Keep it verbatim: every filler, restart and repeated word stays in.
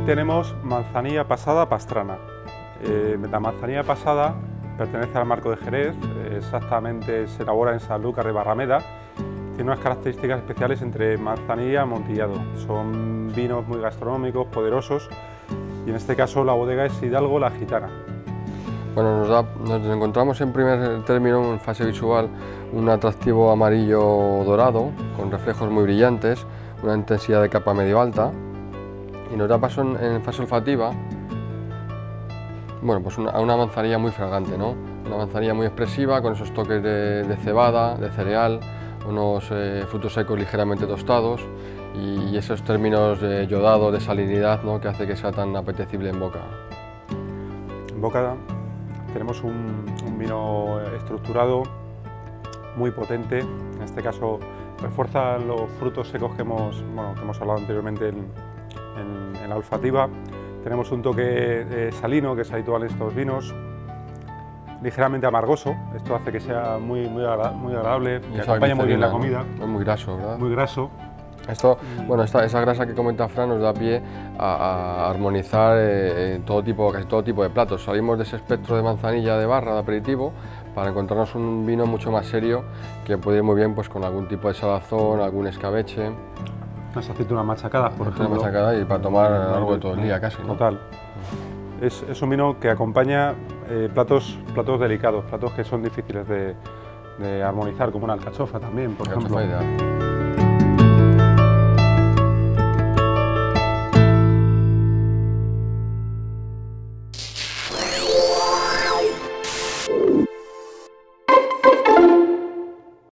tenemos manzanilla pasada pastrana. Eh, la manzanilla pasada pertenece al marco de Jerez, eh, exactamente se elabora en Sanlúcar de Barrameda. Tiene unas características especiales entre manzanilla y amontillado. Son vinos muy gastronómicos, poderosos, y en este caso la bodega es Hidalgo La Gitana. Bueno, nos, da, nos encontramos en primer término, en fase visual, un atractivo amarillo dorado, con reflejos muy brillantes, una intensidad de capa medio alta, y nos da paso en, en fase olfativa, bueno, pues una, a una manzanilla muy fragante, ¿no? Una manzanilla muy expresiva, con esos toques de, de cebada, de cereal, unos eh, frutos secos ligeramente tostados y, y esos términos de yodado, de salinidad, ¿no?, que hace que sea tan apetecible en boca. En boca tenemos un, un vino estructurado, muy potente, en este caso refuerza los frutos secos que hemos, bueno, que hemos hablado anteriormente en, en, en la olfativa. Tenemos un toque eh, salino, que es habitual en estos vinos, ligeramente amargoso, esto hace que sea muy, muy, agra muy agradable, que acompañe muy bien la comida. ¿No? Es muy graso, ¿verdad? Muy graso. Esto, bueno, esta, esa grasa que comenta Fran nos da pie a, a armonizar eh, todo tipo, casi todo tipo de platos. Salimos de ese espectro de manzanilla de barra, de aperitivo, para encontrarnos un vino mucho más serio que puede ir muy bien pues, con algún tipo de salazón, algún escabeche. Unas aceitunas machacadas, por ejemplo. Machacadas y para tomar a lo largo de todo el día casi, ¿no? Total. Es, es un vino que acompaña eh, platos, platos delicados, platos que son difíciles de, de armonizar, como una alcachofa también, por alcachofa ejemplo. Ideal.